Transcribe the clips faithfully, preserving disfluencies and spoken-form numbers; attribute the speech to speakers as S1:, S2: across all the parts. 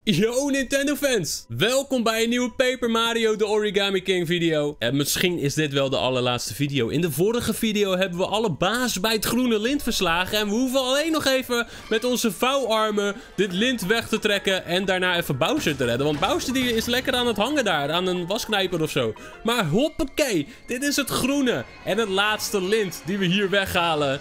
S1: Yo Nintendo fans, welkom bij een nieuwe Paper Mario The Origami King video. En misschien is dit wel de allerlaatste video. In de vorige video hebben we alle bazen bij het groene lint verslagen. En we hoeven alleen nog even met onze vouwarmen dit lint weg te trekken. En daarna even Bowser te redden. Want Bowser die is lekker aan het hangen daar, aan een wasknijper of zo. Maar hoppakee, dit is het groene. En het laatste lint die we hier weghalen.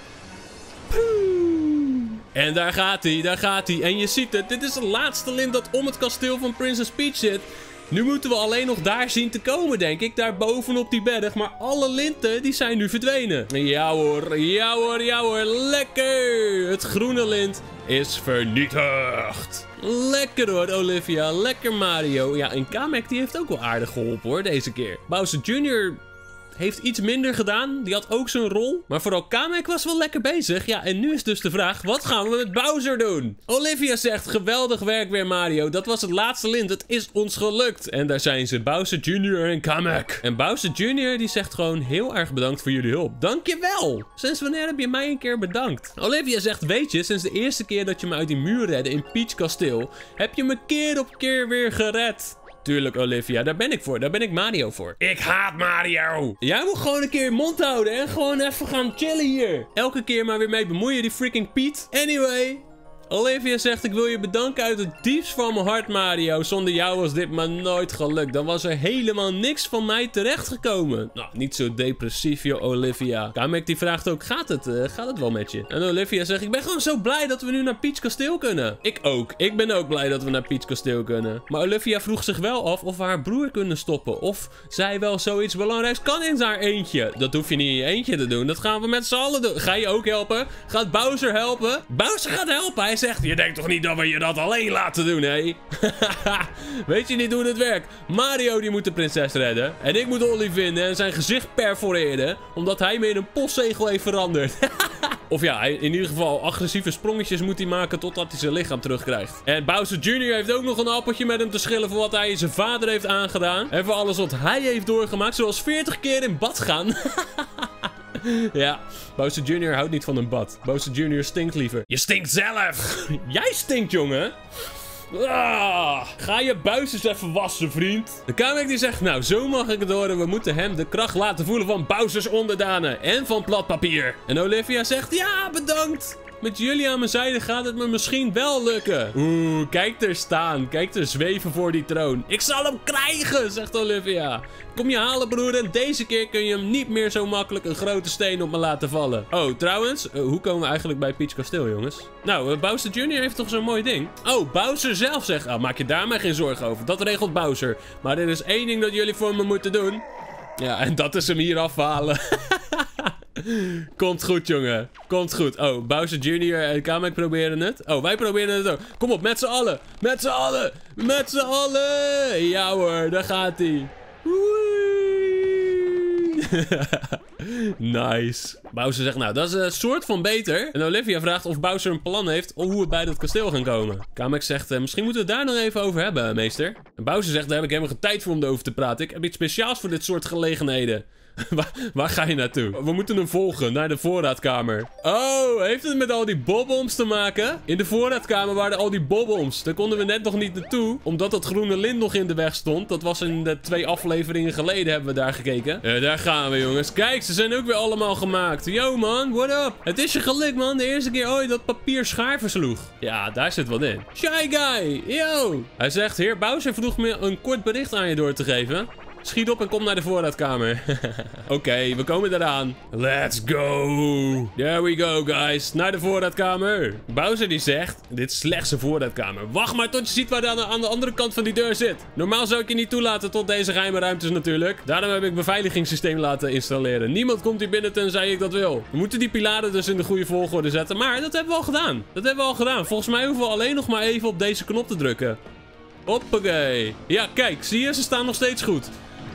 S1: En daar gaat hij, daar gaat hij. En je ziet het, dit is het laatste lint dat om het kasteel van Princess Peach zit. Nu moeten we alleen nog daar zien te komen, denk ik. Daar bovenop die berg. Maar alle linten, die zijn nu verdwenen. Ja hoor, ja hoor, ja hoor. Lekker! Het groene lint is vernietigd. Lekker hoor, Olivia. Lekker Mario. Ja, en Kamek die heeft ook wel aardig geholpen hoor, deze keer. Bowser junior heeft iets minder gedaan. Die had ook zijn rol. Maar vooral Kamek was wel lekker bezig. Ja, en nu is dus de vraag, wat gaan we met Bowser doen? Olivia zegt, geweldig werk weer Mario. Dat was het laatste lint. Het is ons gelukt. En daar zijn ze, Bowser junior en Kamek. En Bowser junior die zegt gewoon heel erg bedankt voor jullie hulp. Dankjewel. Sinds wanneer heb je mij een keer bedankt? Olivia zegt, weet je, sinds de eerste keer dat je me uit die muur redde in Peach Kasteel, heb je me keer op keer weer gered. Tuurlijk, Olivia. Daar ben ik voor. Daar ben ik Mario voor. Ik haat Mario! Jij moet gewoon een keer je mond houden en gewoon even gaan chillen hier. Elke keer maar weer mee bemoeien, die freaking Piet. Anyway, Olivia zegt, ik wil je bedanken uit het diepst van mijn hart, Mario. Zonder jou was dit maar nooit gelukt. Dan was er helemaal niks van mij terechtgekomen. Nou, niet zo depressief, joh, Olivia. Kamek die vraagt ook, gaat het? Uh, gaat het wel met je? En Olivia zegt, ik ben gewoon zo blij dat we nu naar Peach Kasteel kunnen. Ik ook. Ik ben ook blij dat we naar Peach Kasteel kunnen. Maar Olivia vroeg zich wel af of we haar broer kunnen stoppen. Of zij wel zoiets belangrijks kan in haar eentje. Dat hoef je niet in je eentje te doen. Dat gaan we met z'n allen doen. Ga je ook helpen? Gaat Bowser helpen? Bowser gaat helpen. Hij zegt, je denkt toch niet dat we je dat alleen laten doen, hè? Weet je niet hoe dit werkt? Mario die moet de prinses redden. En ik moet Ollie vinden en zijn gezicht perforeren. Omdat hij me in een postzegel heeft veranderd. Of ja, in ieder geval agressieve sprongetjes moet hij maken totdat hij zijn lichaam terugkrijgt. En Bowser junior heeft ook nog een appeltje met hem te schillen voor wat hij zijn vader heeft aangedaan. En voor alles wat hij heeft doorgemaakt. Zoals veertig keer in bad gaan. Ja, Bowser junior houdt niet van een bad. Bowser junior stinkt liever. Je stinkt zelf! Jij stinkt, jongen! Ah, ga je buis eens even wassen, vriend. De Kamek die zegt, nou, zo mag ik het horen. We moeten hem de kracht laten voelen van Bowser's onderdanen. En van plat papier. En Olivia zegt, ja, bedankt. Met jullie aan mijn zijde gaat het me misschien wel lukken. Oeh, kijk er staan. Kijk er zweven voor die troon. Ik zal hem krijgen, zegt Olivia. Kom je halen, broer. En deze keer kun je hem niet meer zo makkelijk een grote steen op me laten vallen. Oh, trouwens. Uh, hoe komen we eigenlijk bij Peach Kasteel, jongens? Nou, uh, Bowser junior heeft toch zo'n mooi ding? Oh, Bowser zelf zegt, oh, maak je daar maar geen zorgen over. Dat regelt Bowser. Maar er is één ding dat jullie voor me moeten doen. Ja, en dat is hem hier afhalen. Komt goed, jongen. Komt goed. Oh, Bowser junior en Kamek proberen het. Oh, wij proberen het ook. Kom op, met z'n allen. Met z'n allen. Met z'n allen. Ja hoor, daar gaat hij. Nice. Bowser zegt, nou, dat is een soort van beter. En Olivia vraagt of Bowser een plan heeft om hoe we bij dat kasteel gaan komen. Kamek zegt, eh, misschien moeten we het daar nog even over hebben, meester. En Bowser zegt, daar heb ik helemaal geen tijd voor om erover te praten. Ik heb iets speciaals voor dit soort gelegenheden. waar, waar ga je naartoe? We moeten hem volgen naar de voorraadkamer. Oh, heeft het met al die boboms te maken? In de voorraadkamer waren al die boboms. Daar konden we net nog niet naartoe, omdat dat groene lint nog in de weg stond. Dat was in de twee afleveringen geleden hebben we daar gekeken. Ja, daar gaan we, jongens. Kijk, ze zijn ook weer allemaal gemaakt. Yo, man, what up? Het is je geluk, man. De eerste keer ooit dat papier schaar versloeg. Ja, daar zit wat in. Shy guy, yo. Hij zegt, heer Bowser vroeg me een kort bericht aan je door te geven. Schiet op en kom naar de voorraadkamer. Oké, okay, we komen eraan. Let's go. There we go, guys. Naar de voorraadkamer. Bowser die zegt, dit is slechts een voorraadkamer. Wacht maar tot je ziet waar er aan de, aan de andere kant van die deur zit. Normaal zou ik je niet toelaten tot deze geheime ruimtes natuurlijk. Daarom heb ik een beveiligingssysteem laten installeren. Niemand komt hier binnen tenzij ik dat wil. We moeten die pilaren dus in de goede volgorde zetten. Maar dat hebben we al gedaan. Dat hebben we al gedaan. Volgens mij hoeven we alleen nog maar even op deze knop te drukken. Hoppakee. Ja, kijk. Zie je? Ze staan nog steeds goed.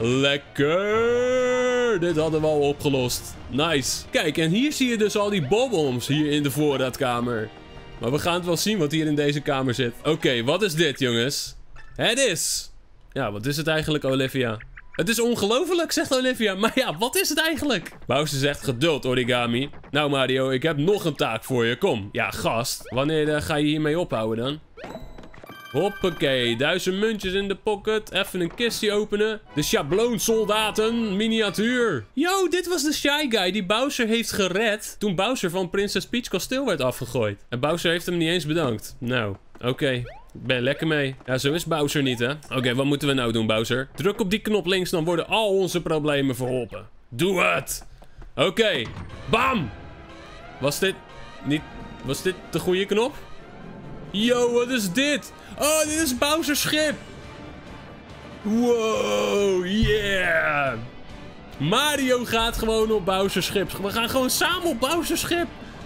S1: Lekker! Dit hadden we al opgelost. Nice. Kijk, en hier zie je dus al die boboms hier in de voorraadkamer. Maar we gaan het wel zien wat hier in deze kamer zit. Oké, okay, wat is dit, jongens? Het is... Ja, wat is het eigenlijk, Olivia? Het is ongelooflijk, zegt Olivia. Maar ja, wat is het eigenlijk? Bowser zegt, geduld, Origami. Nou, Mario, ik heb nog een taak voor je. Kom. Ja, gast. Wanneer uh, ga je hiermee ophouden dan? Hoppakee, duizend muntjes in de pocket. Even een kistje openen. De schabloonsoldaten miniatuur. Yo, dit was de Shy Guy die Bowser heeft gered toen Bowser van Princess Peach kasteel werd afgegooid. En Bowser heeft hem niet eens bedankt. Nou, oké. Okay. Ik ben lekker mee. Ja, zo is Bowser niet, hè? Oké, okay, wat moeten we nou doen, Bowser? Druk op die knop links, dan worden al onze problemen verholpen. Doe het! Oké. Okay. Bam! Was dit niet... Was dit de goede knop? Yo, wat is dit? Oh, dit is Bowser's schip. Wow, yeah. Mario gaat gewoon op Bowser's schip. We gaan gewoon samen op Bowser's schip.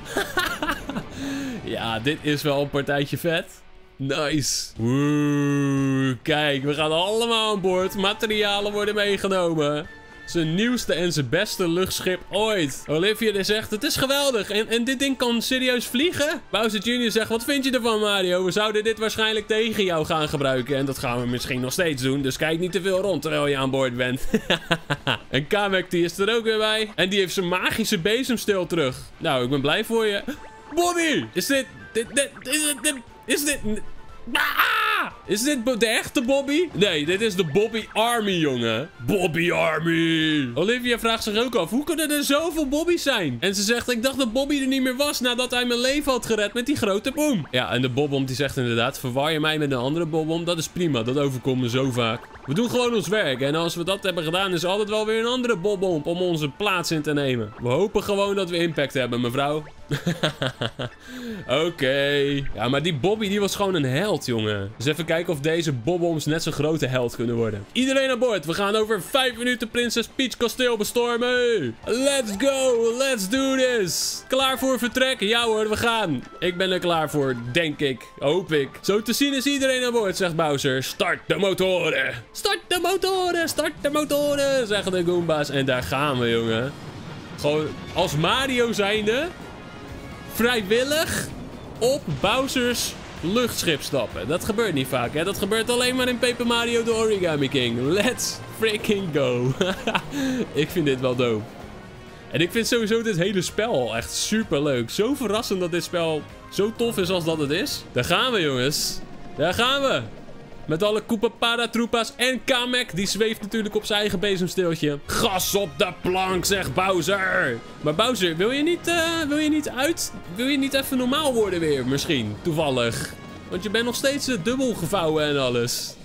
S1: Ja, dit is wel een partijtje vet. Nice. Oeh, kijk, we gaan allemaal aan boord. Materialen worden meegenomen. Zijn nieuwste en zijn beste luchtschip ooit. Olivia die zegt, het is geweldig. En, en dit ding kan serieus vliegen? Bowser junior zegt, wat vind je ervan, Mario? We zouden dit waarschijnlijk tegen jou gaan gebruiken. En dat gaan we misschien nog steeds doen. Dus kijk niet te veel rond terwijl je aan boord bent. En Kamek die is er ook weer bij. En die heeft zijn magische bezemsteel terug. Nou, ik ben blij voor je. Bobby! Is dit... dit, dit is dit... dit is dit... Ah! Is dit de echte Bobby? Nee, dit is de Bobby Army, jongen. Bobby Army. Olivia vraagt zich ook af, hoe kunnen er zoveel Bobby's zijn? En ze zegt, ik dacht dat Bobby er niet meer was nadat hij mijn leven had gered met die grote boom. Ja, en de Bobbom die zegt inderdaad, verwar je mij met een andere Bobbom? Dat is prima, dat overkomt me zo vaak. We doen gewoon ons werk. En als we dat hebben gedaan, is er altijd wel weer een andere Bobbom om onze plaats in te nemen. We hopen gewoon dat we impact hebben, mevrouw. Oké. Okay. Ja, maar die Bobby, die was gewoon een held, jongen. Dus even kijken of deze Bobboms net zo'n grote held kunnen worden. Iedereen aan boord. We gaan over vijf minuten Princess Peach kasteel bestormen. Let's go. Let's do this. Klaar voor vertrek? Ja hoor, we gaan. Ik ben er klaar voor, denk ik. Hoop ik. Zo te zien is iedereen aan boord, zegt Bowser. Start de motoren. Start de motoren. Start de motoren, zeggen de Goomba's. En daar gaan we, jongen. Gewoon als Mario zijnde... vrijwillig op Bowser's luchtschip stappen. Dat gebeurt niet vaak, hè? Dat gebeurt alleen maar in Paper Mario The Origami King. Let's freaking go. Ik vind dit wel dope. En ik vind sowieso dit hele spel echt super leuk. Zo verrassend dat dit spel zo tof is als dat het is. Daar gaan we, jongens. Daar gaan we. Met alle Koopa Paratroopa's en Kamek. Die zweeft natuurlijk op zijn eigen bezemsteeltje. Gas op de plank, zegt Bowser. Maar Bowser, wil je niet, uh, wil je niet uit? Wil je niet even normaal worden weer, misschien? Toevallig. Want je bent nog steeds uh, dubbel gevouwen en alles.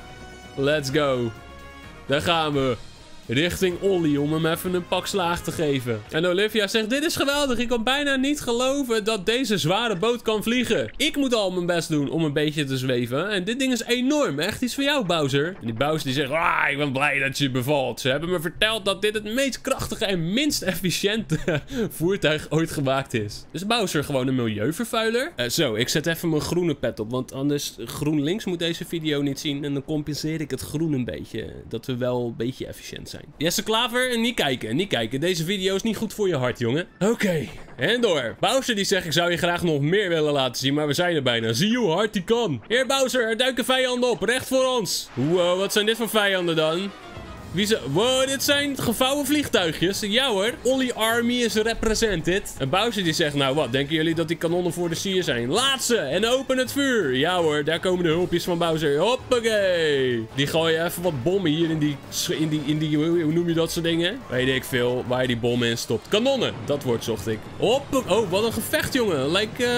S1: Let's go. Daar gaan we. Richting Ollie om hem even een pak slaag te geven. En Olivia zegt, dit is geweldig. Ik kan bijna niet geloven dat deze zware boot kan vliegen. Ik moet al mijn best doen om een beetje te zweven. En dit ding is enorm. Echt iets voor jou, Bowser. En die Bowser die zegt, ah, ik ben blij dat je bevalt. Ze hebben me verteld dat dit het meest krachtige en minst efficiënte voertuig ooit gemaakt is. Dus Bowser gewoon een milieuvervuiler. Uh, zo, ik zet even mijn groene pet op. Want anders GroenLinks moet deze video niet zien. En dan compenseer ik het groen een beetje. Dat we wel een beetje efficiënt zijn. Jesse Klaver, en niet kijken, niet kijken. Deze video is niet goed voor je hart, jongen. Oké, okay. En door. Bowser die zegt, ik zou je graag nog meer willen laten zien, maar we zijn er bijna. Zie je hoe hard die kan. Heer Bowser, er duiken vijanden op, recht voor ons. Wow, wat zijn dit voor vijanden dan? Wie ze... Wow, dit zijn gevouwen vliegtuigjes. Ja hoor, Ollie Army is represented. En Bowser die zegt, nou wat, denken jullie dat die kanonnen voor de sier zijn? Laat ze en open het vuur. Ja hoor, daar komen de hulpjes van Bowser. Hoppakee. Die gooien even wat bommen hier in die, in die, in die, hoe noem je dat soort dingen? Weet ik veel, waar je die bommen in stopt. Kanonnen, dat woord zocht ik. Hoppakee. Oh, wat een gevecht, jongen. Lijkt uh,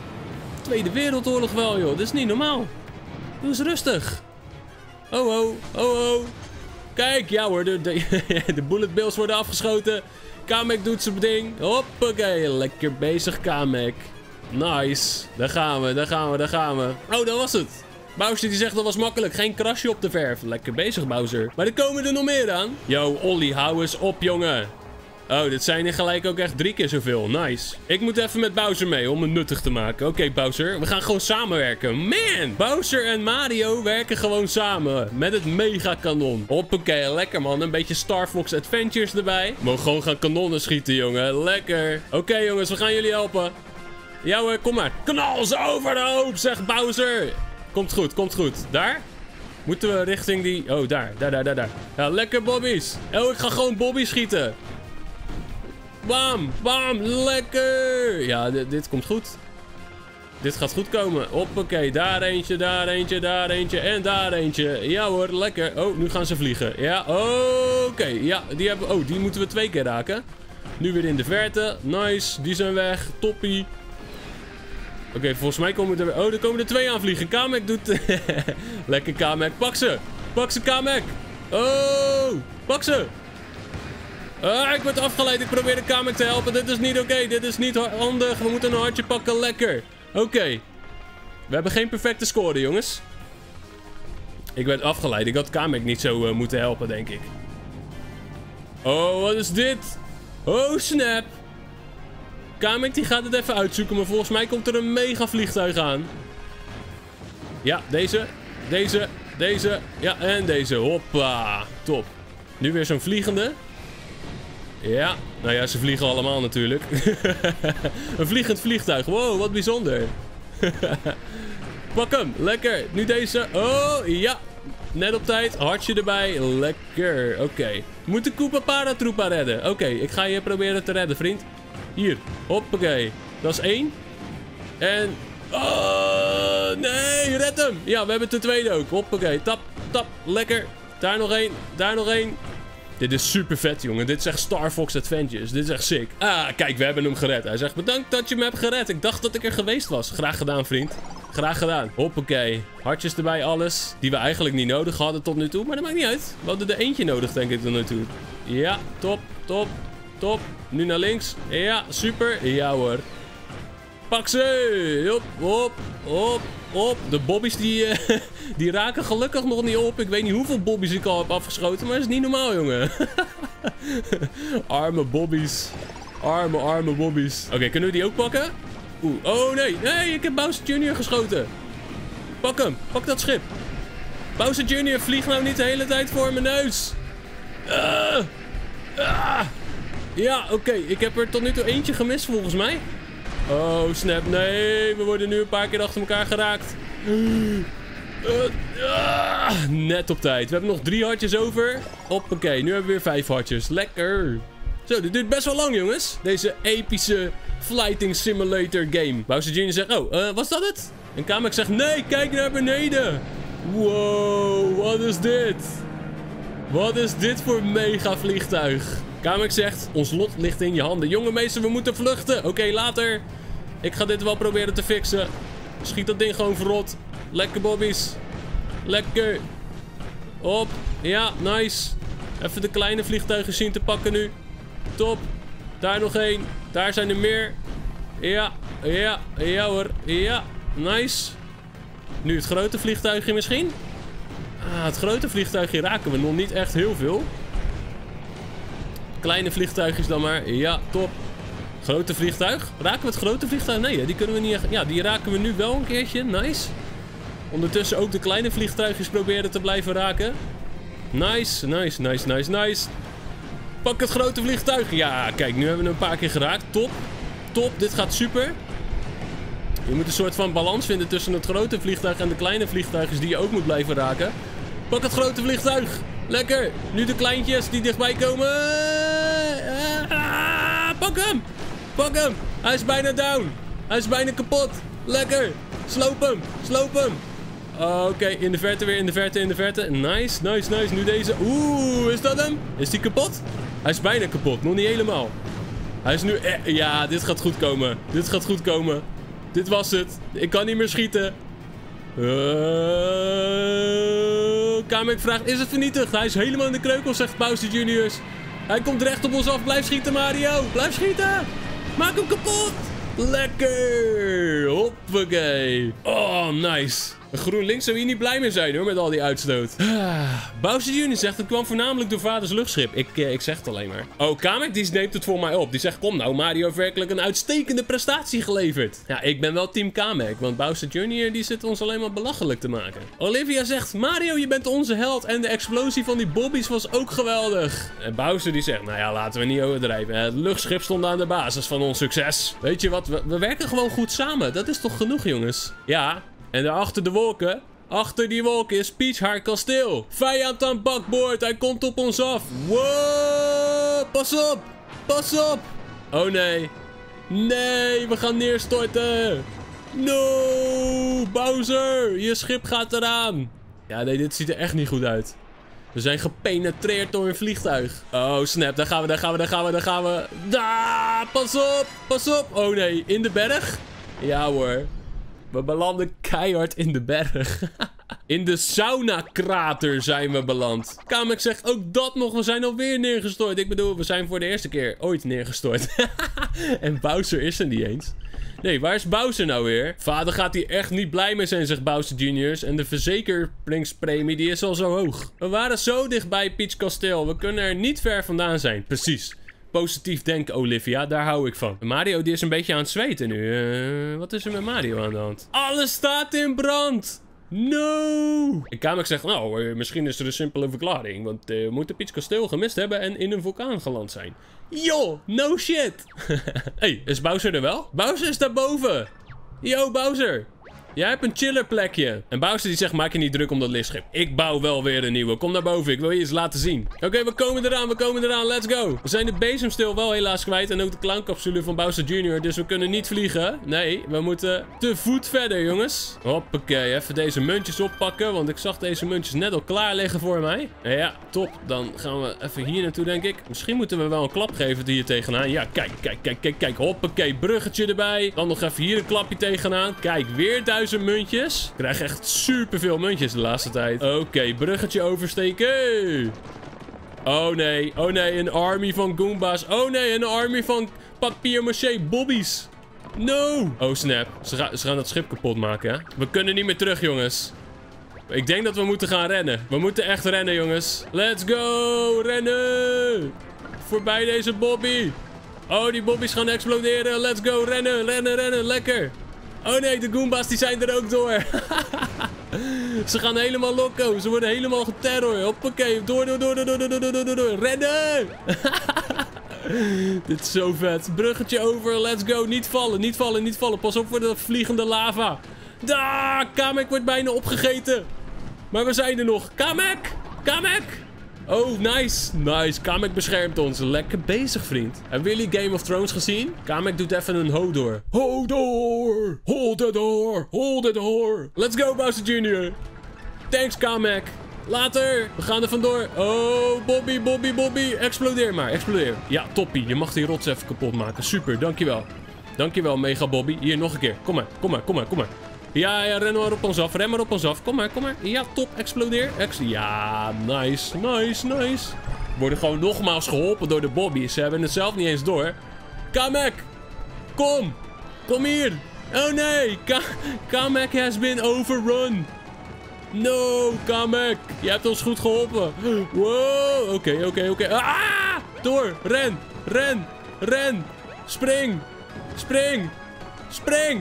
S1: Tweede Wereldoorlog wel, joh. Dit is niet normaal. Doe eens rustig. Oh, oh, oh, oh. Kijk, ja hoor, de, de, de bullet bills worden afgeschoten. Kamek doet zijn ding. Hoppakee, lekker bezig Kamek. Nice. Daar gaan we, daar gaan we, daar gaan we. Oh, dat was het. Bowser die zegt dat was makkelijk. Geen krasje op de verf. Lekker bezig, Bowser. Maar er komen er nog meer aan. Yo, Ollie, hou eens op, jongen. Oh, dit zijn er gelijk ook echt drie keer zoveel. Nice. Ik moet even met Bowser mee om het nuttig te maken. Oké, okay, Bowser. We gaan gewoon samenwerken. Man! Bowser en Mario werken gewoon samen. Met het megakanon. Hoppakee, lekker man. Een beetje Star Fox Adventures erbij. We mogen gewoon gaan kanonnen schieten, jongen. Lekker. Oké, okay, jongens. We gaan jullie helpen. Ja hoor, kom maar. Knal ze over de hoop, zegt Bowser. Komt goed, komt goed. Daar? Moeten we richting die... Oh, daar. Daar, daar, daar, daar. Ja, lekker Bobby's. Oh, ik ga gewoon Bobby schieten. Bam, bam, lekker. Ja, dit, dit komt goed. dit gaat goed komen. Hoppakee, daar eentje, daar eentje, daar eentje en daar eentje. Ja hoor, lekker. Oh, nu gaan ze vliegen. Ja, oké. Okay. Ja, die hebben... Oh, die moeten we twee keer raken. Nu weer in de verte. Nice, die zijn weg. Toppie. Oké, okay, volgens mij komen er... Oh, er komen er twee aan vliegen. Kamek doet... Lekker Kamek. Pak ze. Pak ze, Kamek. Oh, pak ze. Ah, ik word afgeleid. Ik probeer de Kamek te helpen. Dit is niet oké. Okay. Dit is niet handig. We moeten een hartje pakken. Lekker. Oké. Okay. We hebben geen perfecte score, jongens. Ik werd afgeleid. Ik had Kamek niet zo uh, moeten helpen, denk ik. Oh, wat is dit? Oh, snap. Kamek die gaat het even uitzoeken. Maar volgens mij komt er een mega vliegtuig aan. Ja, deze. Deze. Deze. Ja, en deze. Hoppa. Top. Nu weer zo'n vliegende. Ja, nou ja, ze vliegen allemaal natuurlijk. Een vliegend vliegtuig. Wow, wat bijzonder. Pak hem. Lekker. Nu deze. Oh, ja. Net op tijd. Hartje erbij. Lekker. Oké. Okay. We moeten Koopa Paratroopa redden. Oké, okay, ik ga je proberen te redden, vriend. Hier. Hoppakee. Dat is één. En... Oh, nee. Red hem. Ja, we hebben de tweede ook. Hoppakee. Tap, tap. Lekker. Daar nog één. Daar nog één. Dit is super vet, jongen. Dit is echt Star Fox Adventures. Dit is echt sick. Ah, kijk, we hebben hem gered. Hij zegt, bedankt dat je me hebt gered. Ik dacht dat ik er geweest was. Graag gedaan, vriend. Graag gedaan. Hoppakee. Hartjes erbij, alles. Die we eigenlijk niet nodig hadden tot nu toe. Maar dat maakt niet uit. We hadden er eentje nodig, denk ik, tot nu toe. Ja, top, top, top. Nu naar links. Ja, super. Ja, hoor. Pak ze. Hop, hop, hop, hop. De bobbies die, uh, die raken gelukkig nog niet op. Ik weet niet hoeveel bobbies ik al heb afgeschoten. Maar dat is niet normaal, jongen. Arme bobbies. Arme, arme bobbies. Oké, okay, kunnen we die ook pakken? Oeh. Oh, nee. Nee, ik heb Bowser junior geschoten. Pak hem. Pak dat schip. Bowser junior, vlieg nou niet de hele tijd voor mijn neus. Uh, uh. Ja, oké. Okay. Ik heb er tot nu toe eentje gemist, volgens mij. Oh, snap. Nee, we worden nu een paar keer achter elkaar geraakt. Uh, uh, net op tijd. We hebben nog drie hartjes over. Hoppakee, nu hebben we weer vijf hartjes. Lekker. Zo, dit duurt best wel lang, jongens. Deze epische Flighting Simulator game. Bowser junior zegt, oh, uh, was dat het? En Kamek zegt, nee, kijk naar beneden. Wow, wat is dit? Wat is dit voor mega vliegtuig? Kamek zegt, ons lot ligt in je handen. Jonge meester, we moeten vluchten. Oké, okay, later. Ik ga dit wel proberen te fixen. Schiet dat ding gewoon verrot. Lekker, bobbies. Lekker. Op. Ja, nice. Even de kleine vliegtuigen zien te pakken nu. Top. Daar nog één. Daar zijn er meer. Ja, ja, ja hoor. Ja, nice. Nu het grote vliegtuigje misschien. Ah, het grote vliegtuigje raken we nog niet echt heel veel. Kleine vliegtuigjes dan maar. Ja, top. Grote vliegtuig. Raken we het grote vliegtuig? Nee, die kunnen we niet echt... Ja, die raken we nu wel een keertje. Nice. Ondertussen ook de kleine vliegtuigjes proberen te blijven raken. Nice, nice, nice, nice, nice. Pak het grote vliegtuig. Ja, kijk, nu hebben we hem een paar keer geraakt. Top. Top, dit gaat super. Je moet een soort van balans vinden tussen het grote vliegtuig en de kleine vliegtuigjes die je ook moet blijven raken. Pak het grote vliegtuig. Lekker. Nu de kleintjes die dichtbij komen. Ah, pak hem. Pak hem. Hij is bijna down. Hij is bijna kapot. Lekker. Sloop hem. Sloop hem. Oké, okay, in de verte weer, in de verte, in de verte. Nice, nice, nice. Nu deze. Oeh, is dat hem? Is die kapot? Hij is bijna kapot. Nog niet helemaal. Hij is nu... Eh, ja, dit gaat goed komen. Dit gaat goed komen. Dit was het. Ik kan niet meer schieten. Uh, Kamek vraagt, is het vernietigd? Hij is helemaal in de kreukel, zegt Bowser junior Hij komt recht op ons af. Blijf schieten, Mario. Blijf schieten. Maak hem kapot. Lekker. Hoppakee. Oh, nice. GroenLinks zou hier niet blij mee zijn hoor, met al die uitstoot. Ah, Bowser junior zegt, het kwam voornamelijk door vaders luchtschip. Ik, eh, ik zeg het alleen maar. Oh, Kamek die neemt het voor mij op. Die zegt, kom nou, Mario heeft werkelijk een uitstekende prestatie geleverd. Ja, ik ben wel team Kamek, want Bowser junior die zit ons alleen maar belachelijk te maken. Olivia zegt, Mario, je bent onze held en de explosie van die bobbies was ook geweldig. En Bowser die zegt, nou ja, laten we niet overdrijven. Het luchtschip stond aan de basis van ons succes. Weet je wat, we, we werken gewoon goed samen. Dat is toch genoeg, jongens? Ja. En daarachter de wolken, achter die wolken is Peach haar kasteel. Vijand aan bakboord, hij komt op ons af. Wow, pas op, pas op. Oh nee, nee, we gaan neerstorten. No! Bowser! Je schip gaat eraan. Ja, nee, dit ziet er echt niet goed uit. We zijn gepenetreerd door een vliegtuig. Oh, snap. Daar gaan we, daar gaan we, daar gaan we, daar gaan we. Da! Pas op! Pas op! Oh nee, in de berg? Ja hoor. We belanden keihard in de berg. In de sauna-krater zijn we beland. Kamek zegt ook dat nog. We zijn alweer neergestort. Ik bedoel, we zijn voor de eerste keer ooit neergestort. En Bowser is er niet eens. Nee, waar is Bowser nou weer? Vader gaat hier echt niet blij mee zijn, zegt Bowser junior En de verzekeringspremie die is al zo hoog. We waren zo dicht bij Peach Kasteel. We kunnen er niet ver vandaan zijn. Precies. Positief denken, Olivia. Daar hou ik van. Mario die is een beetje aan het zweten nu. Uh, wat is er met Mario aan de hand? Alles staat in brand! No! En Kamek zegt, nou, uh, misschien is er een simpele verklaring. Want uh, we moeten Peach Kasteel gemist hebben en in een vulkaan geland zijn. Yo, no shit! Hey, is Bowser er wel? Bowser is daarboven! Yo, Bowser! Jij hebt een chiller plekje. En Bowser die zegt, maak je niet druk om dat lichtschip. Ik bouw wel weer een nieuwe. Kom naar boven, ik wil je eens laten zien. Oké, okay, we komen eraan, we komen eraan. Let's go. We zijn de bezemsteel wel helaas kwijt. En ook de clowncapsule van Bowser junior Dus we kunnen niet vliegen. Nee, we moeten te voet verder, jongens. Hoppakee, even deze muntjes oppakken. Want ik zag deze muntjes net al klaar liggen voor mij. Ja, top. Dan gaan we even hier naartoe, denk ik. Misschien moeten we wel een klap geven hier tegenaan. Ja, kijk, kijk, kijk, kijk, kijk. Hoppakee, bruggetje erbij. Dan nog even hier een klapje tegenaan. Kijk, weer duizend muntjes. Ik krijg echt superveel muntjes de laatste tijd. Oké, okay, bruggetje oversteken. Oh nee, oh nee, een army van Goombas. Oh nee, een army van papier-maché bobbies. No! Oh snap, ze, ga, ze gaan dat schip kapot maken, hè? We kunnen niet meer terug, jongens. Ik denk dat we moeten gaan rennen. We moeten echt rennen, jongens. Let's go! Rennen! Voorbij deze Bobby. Oh, die Bobby's gaan exploderen. Let's go! Rennen, rennen, rennen. Lekker. Oh nee, de Goombas die zijn er ook door. Ze gaan helemaal loco. Ze worden helemaal geterror. Hoppakee. Door, door, door, door, door, door, door, door, door. Rennen! Dit is zo vet. Bruggetje over. Let's go. Niet vallen, niet vallen, niet vallen. Pas op voor de vliegende lava. Da! Kamek wordt bijna opgegeten. Maar we zijn er nog. Kamek! Kamek! Oh, nice. Nice. Kamek beschermt ons. Lekker bezig, vriend. Hebben jullie Game of Thrones gezien? Kamek doet even een Hodor. Hodor! Hold the door! Hold the door! Let's go, Bowser junior Thanks, Kamek. Later. We gaan er vandoor. Oh, Bobby, Bobby, Bobby. Explodeer maar. Explodeer. Ja, toppie. Je mag die rots even kapot maken. Super. Dankjewel. Dankjewel, Mega Bobby. Hier, nog een keer. Kom maar. Kom maar. Kom maar. Kom maar. Ja, ja, ren maar op ons af. Ren maar op ons af. Kom maar, kom maar. Ja, top. Explodeer. Ex ja, nice. Nice, nice. We worden gewoon nogmaals geholpen door de Bobby's. Ze hebben het zelf niet eens door. Kamek. Kom. Kom hier. Oh nee. Ka Kamek has been overrun. No, Kamek. Je hebt ons goed geholpen. Wow. Oké, okay, oké, okay, oké. Okay. Ah! Door. Ren. Ren. Ren. Spring. Spring. Spring.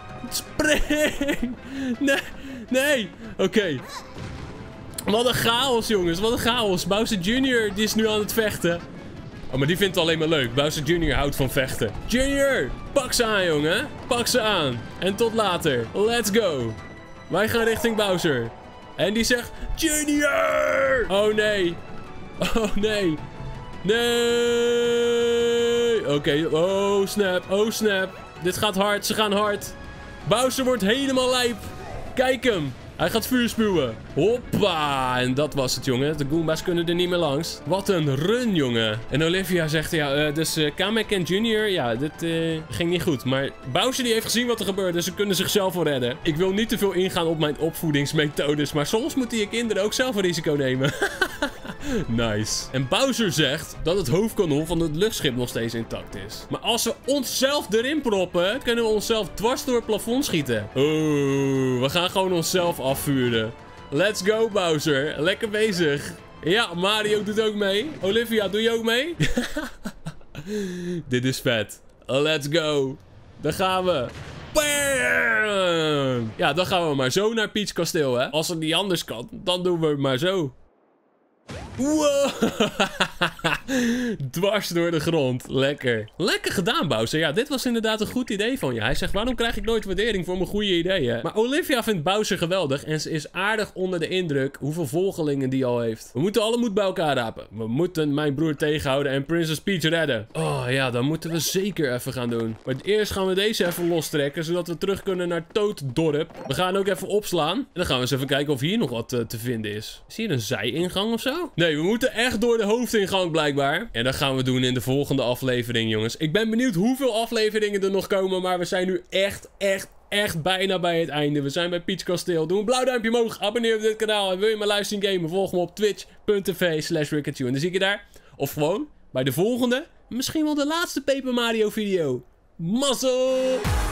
S1: Spring! Nee, nee. Oké. Okay. Wat een chaos, jongens. Wat een chaos. Bowser junior die is nu aan het vechten. Oh, maar die vindt het alleen maar leuk. Bowser junior houdt van vechten. Junior, pak ze aan, jongen. Pak ze aan. En tot later. Let's go. Wij gaan richting Bowser. En die zegt... Junior! Oh, nee. Oh, nee. Nee. Oké. Okay. Oh, snap. Oh, snap. Dit gaat hard. Ze gaan hard. Bowser wordt helemaal lijp. Kijk hem. Hij gaat vuur spuwen. Hoppa. En dat was het, jongen. De Goombas kunnen er niet meer langs. Wat een run, jongen. En Olivia zegt, ja, uh, dus uh, Kamek en Junior, ja, dit uh, ging niet goed. Maar Bowser die heeft gezien wat er gebeurde. Ze kunnen zichzelf wel redden. Ik wil niet te veel ingaan op mijn opvoedingsmethodes. Maar soms moeten je kinderen ook zelf een risico nemen. Nice. En Bowser zegt dat het hoofdkanon van het luchtschip nog steeds intact is. Maar als we onszelf erin proppen, kunnen we onszelf dwars door het plafond schieten. Oeh, we gaan gewoon onszelf afvuren. Let's go, Bowser. Lekker bezig. Ja, Mario doet ook mee. Olivia, doe je ook mee? Dit is vet. Let's go. Daar gaan we. Bam! Ja, dan gaan we maar zo naar Peach Kasteel, hè. Als het niet anders kan, dan doen we het maar zo. Wow. Dwars door de grond. Lekker. Lekker gedaan, Bowser. Ja, dit was inderdaad een goed idee van je. Hij zegt, waarom krijg ik nooit waardering voor mijn goede ideeën? Maar Olivia vindt Bowser geweldig en ze is aardig onder de indruk hoeveel volgelingen die al heeft. We moeten alle moed bij elkaar rapen. We moeten mijn broer tegenhouden en Princess Peach redden. Oh ja, dan moeten we zeker even gaan doen. Maar eerst gaan we deze even lostrekken, zodat we terug kunnen naar Toaddorp. We gaan ook even opslaan. En dan gaan we eens even kijken of hier nog wat uh, te vinden is. Is hier een zijingang of zo? Nee, we moeten echt door de hoofdingang blijkbaar. En dat gaan we doen in de volgende aflevering, jongens. Ik ben benieuwd hoeveel afleveringen er nog komen, maar we zijn nu echt, echt, echt bijna bij het einde. We zijn bij Peach Kasteel. Doe een blauw duimpje omhoog. Abonneer op dit kanaal. En wil je mijn livestream gamen? Volg me op twitch punt tv slash ricketune. En dan zie ik je daar. Of gewoon bij de volgende, misschien wel de laatste Paper Mario video. Mazzel!